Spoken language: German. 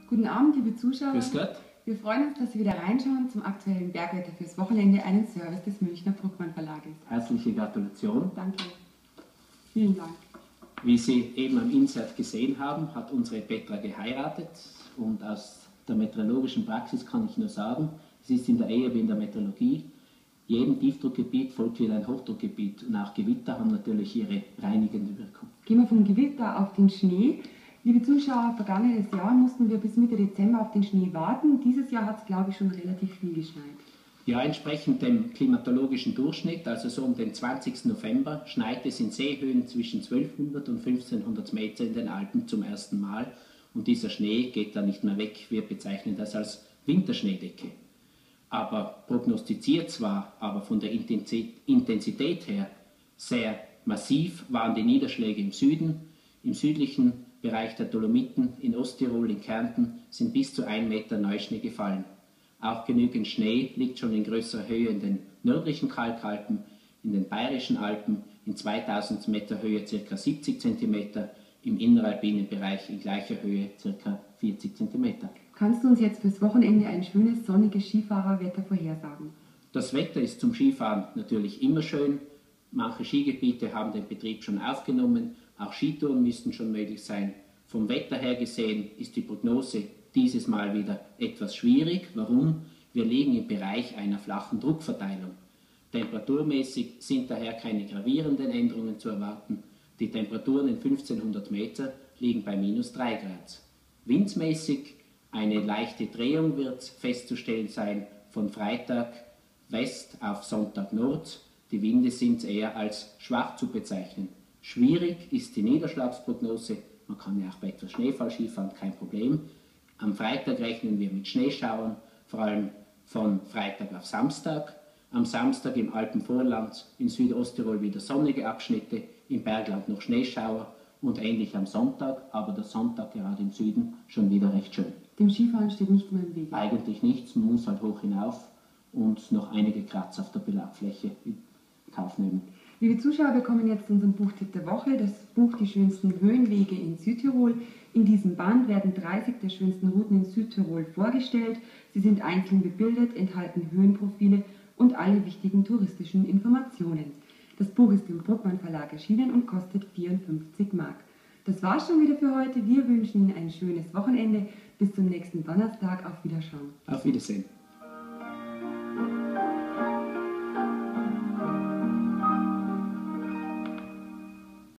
Guten Abend, liebe Zuschauer. Grüß Gott. Wir freuen uns, dass Sie wieder reinschauen zum aktuellen Bergwetter fürs Wochenende, einen Service des Münchner Bruckmann Verlages. Herzliche Gratulation. Danke. Vielen Dank. Wie Sie eben am Insert gesehen haben, hat unsere Petra geheiratet und aus der meteorologischen Praxis kann ich nur sagen, es ist in der Ehe wie in der Meteorologie, jedem Tiefdruckgebiet folgt wieder ein Hochdruckgebiet und auch Gewitter haben natürlich ihre reinigende Wirkung. Gehen wir vom Gewitter auf den Schnee. Liebe Zuschauer, vergangenes Jahr mussten wir bis Mitte Dezember auf den Schnee warten. Dieses Jahr hat es, glaube ich, schon relativ viel geschneit. Ja, entsprechend dem klimatologischen Durchschnitt, also so um den 20. November, schneit es in Seehöhen zwischen 1200 und 1500 Meter in den Alpen zum ersten Mal. Und dieser Schnee geht dann nicht mehr weg. Wir bezeichnen das als Winterschneedecke. Aber prognostiziert zwar, aber von der Intensität her sehr massiv waren die Niederschläge im Süden. Im südlichen Bereich der Dolomiten, in Osttirol, in Kärnten, sind bis zu 1 Meter Neuschnee gefallen. Auch genügend Schnee liegt schon in größerer Höhe in den nördlichen Kalkalpen, in den Bayerischen Alpen, in 2000 Meter Höhe ca. 70 cm, im inneralpinen Bereich in gleicher Höhe ca. 40 cm. Kannst du uns jetzt fürs Wochenende ein schönes, sonniges Skifahrerwetter vorhersagen? Das Wetter ist zum Skifahren natürlich immer schön. Manche Skigebiete haben den Betrieb schon aufgenommen, auch Skitouren müssten schon möglich sein. Vom Wetter her gesehen ist die Prognose dieses Mal wieder etwas schwierig. Warum? Wir liegen im Bereich einer flachen Druckverteilung. Temperaturmäßig sind daher keine gravierenden Änderungen zu erwarten. Die Temperaturen in 1500 Meter liegen bei -3 Grad. Windsmäßig eine leichte Drehung wird festzustellen sein von Freitag West auf Sonntag Nord. Die Winde sind eher als schwach zu bezeichnen. Schwierig ist die Niederschlagsprognose. Man kann ja auch bei etwas Schneefall Skifahren, kein Problem. Am Freitag rechnen wir mit Schneeschauern, vor allem von Freitag auf Samstag. Am Samstag im Alpenvorland in Südosttirol wieder sonnige Abschnitte, im Bergland noch Schneeschauer und ähnlich am Sonntag, aber der Sonntag gerade im Süden schon wieder recht schön. Dem Skifahren steht nichts mehr im Weg. Eigentlich nichts, man muss halt hoch hinauf und noch einige Kratzer auf der Belagfläche in Kauf nehmen. Liebe Zuschauer, wir kommen jetzt zu unserem Buchtipp der Woche, das Buch Die schönsten Höhenwege in Südtirol. In diesem Band werden 30 der schönsten Routen in Südtirol vorgestellt. Sie sind einzeln bebildet, enthalten Höhenprofile und alle wichtigen touristischen Informationen. Das Buch ist im Bruckmann Verlag erschienen und kostet 54 Mark. Das war's schon wieder für heute. Wir wünschen Ihnen ein schönes Wochenende. Bis zum nächsten Donnerstag. Auf Wiederschauen. Auf Wiedersehen.